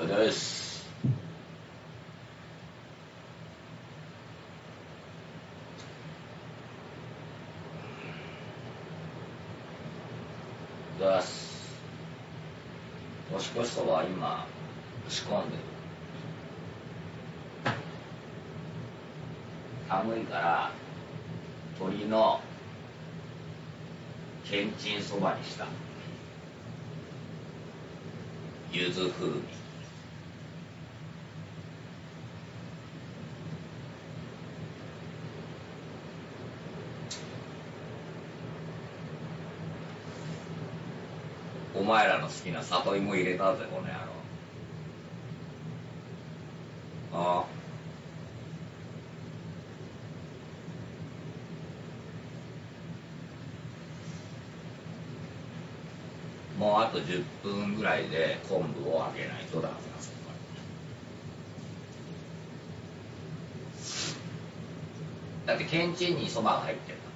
です。です。年越しそば今仕込んでる。寒いから鶏のけんちんそばにした。柚子風味。お前らの好きな里芋入れたぜこの野郎。ああ、もうあと10分ぐらいで昆布をあげないとダメだ。だってけんちんにそばが入ってるんだ。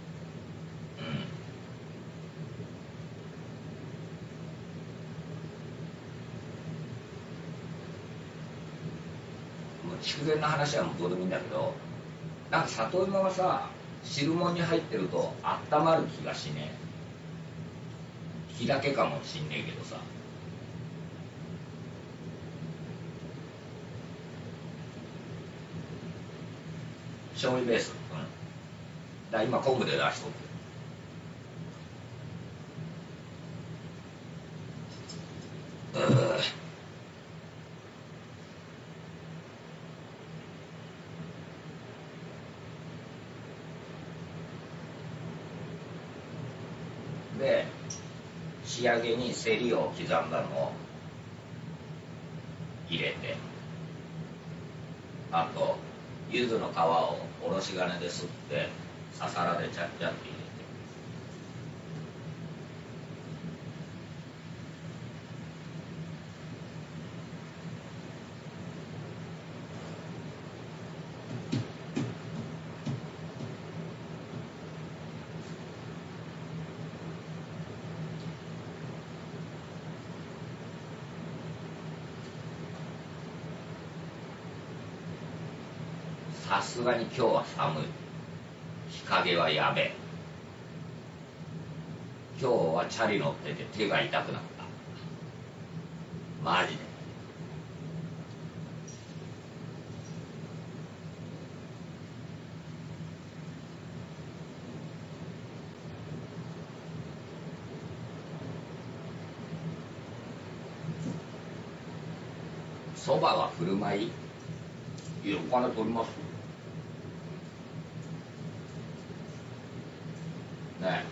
もう筑前の話はもうどうでもいいんだけど、なんか里芋がさ汁物に入ってるとあったまる気がしねえ。気だけかもしんねえけどさ。醤油ベース、だから今昆布で出しとく。で仕上げにセリを刻んだのを入れて、あと柚子の皮をおろし金ですってささらでちゃっちゃって入れて、さすがに今日は寒い。日陰はやべえ。今日はチャリ乗ってて手が痛くなった。マジで。そばは振る舞い、いやお金取りますね。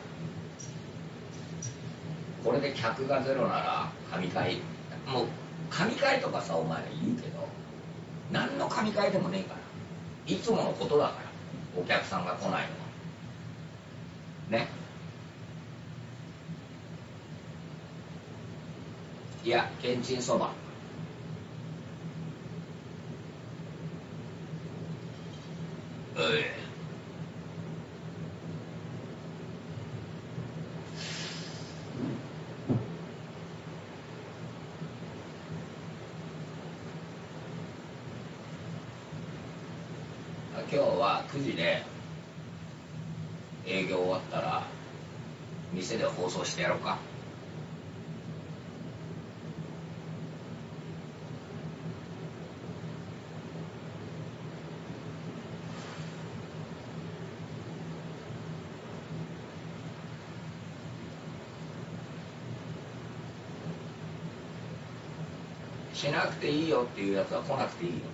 これで客がゼロなら神会、もう神会とかさお前ら言うけど何の神会でもねえから、いつものことだから、お客さんが来ないのはね。いやけんちんそば。今日は9時で営業終わったら店で放送してやろうか。しなくていいよっていうやつは来なくていいよ。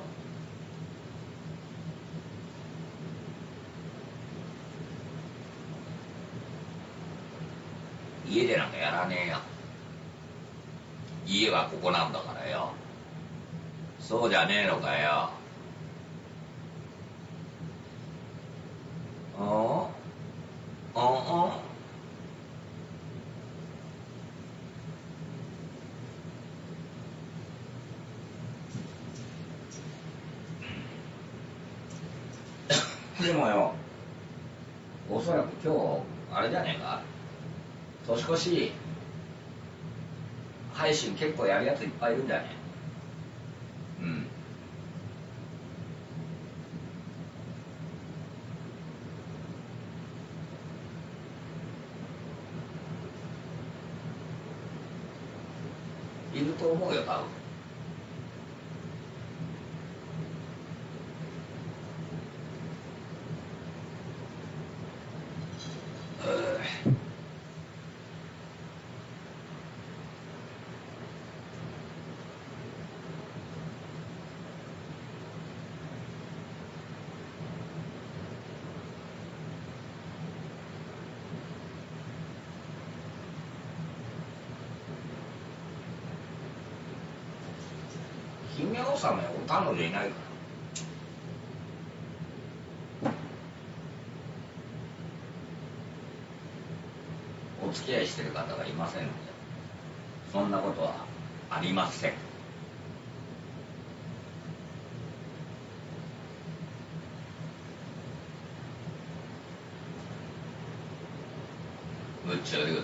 家でなんかやらねえよ。家はここなんだからよ。そうじゃねえのかよ。おおおでもよ、おそらく今日あれじゃねえか、年越し配信結構やるやついっぱいいるんじゃねえ。 いると思うよ多分。姫納めお彼女いないから、お付き合いしてる方がいませんので、そんなことはありません。むっちゃ言う。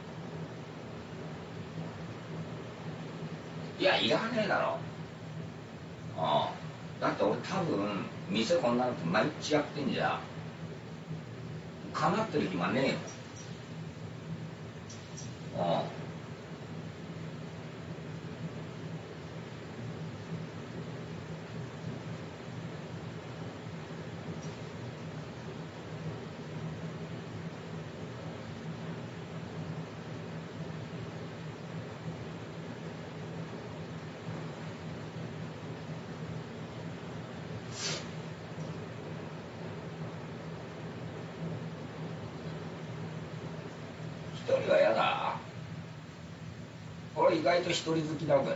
いや、いらねえだろ。ああ、だって俺多分店こんなのって毎日やってんじゃ構ってる暇ねえよ。ああ、一人は嫌だ。俺意外と一人好きだぜ。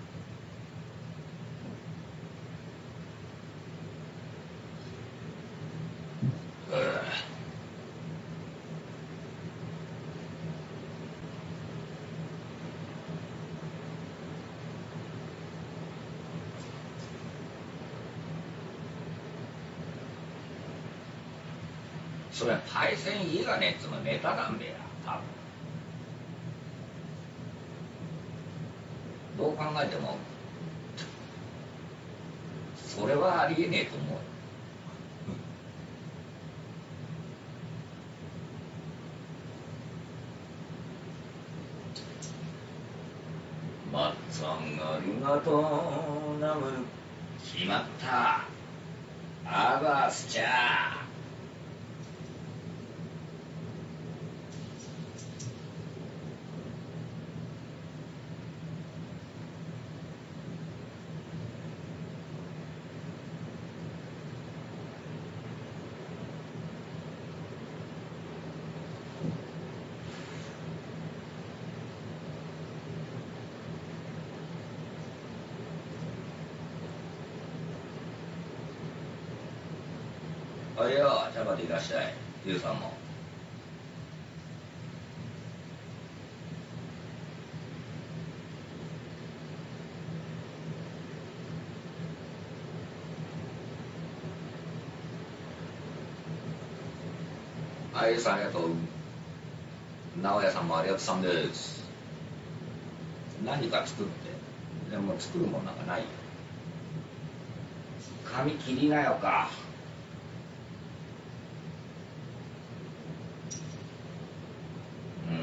それパイセン家がねえっつうのネタなんだよ多分。どう考えてもそれはありえねえと思う。まっつぁんありがとうナムル決まった。アバスチャー。あいや、茶葉でいらっしゃい。ゆうさんも。あゆうさんありがとう。直哉さんもありがとうさんです。何か作って。でも作るもんなんかないよ。髪切りなよか。うん。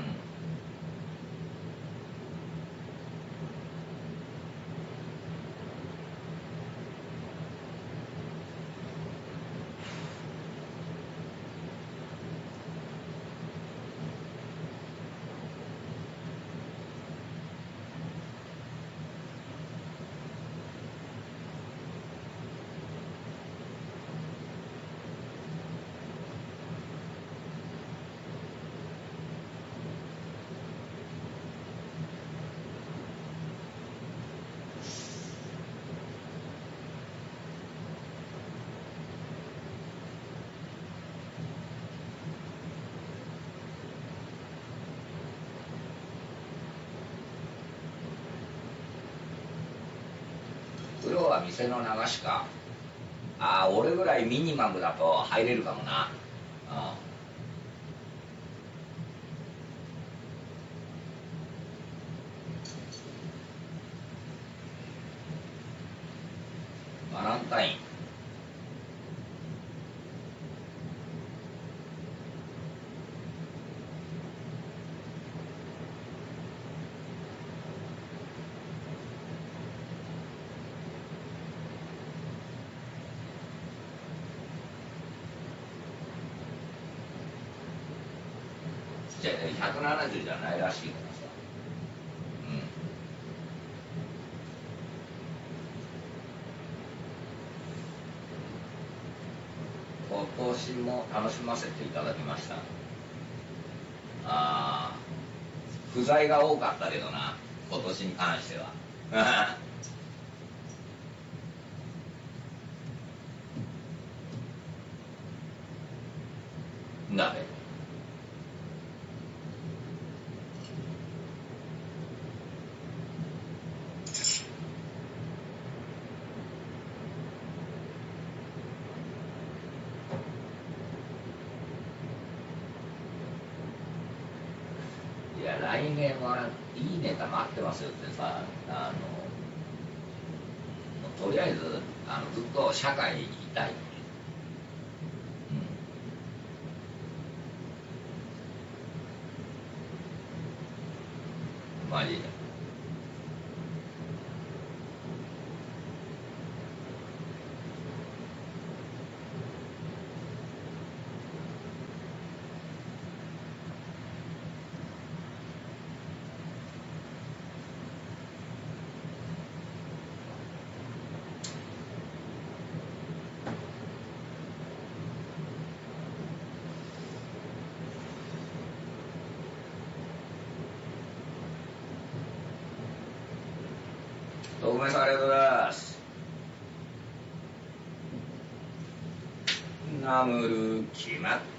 風呂は店の流しか。ああ、俺ぐらいミニマムだと入れるかもな。うん。バランタイン。 じゃ170じゃないらしいからさ。今年も楽しませていただきました。不在が多かったけどな、今年に関しては。だね。いや、来年はいいネタ待ってますよってさ、とりあえずずっと社会にいたい。マジで。徳明さん、ありがとうございます。ナムル決まった。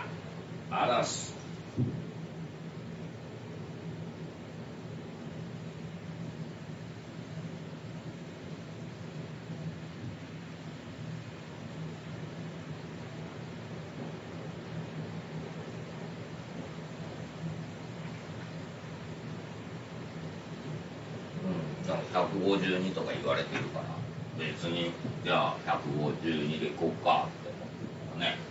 あらす。152とか言われてるから、別にじゃあ152でいこうかって思ってるからね。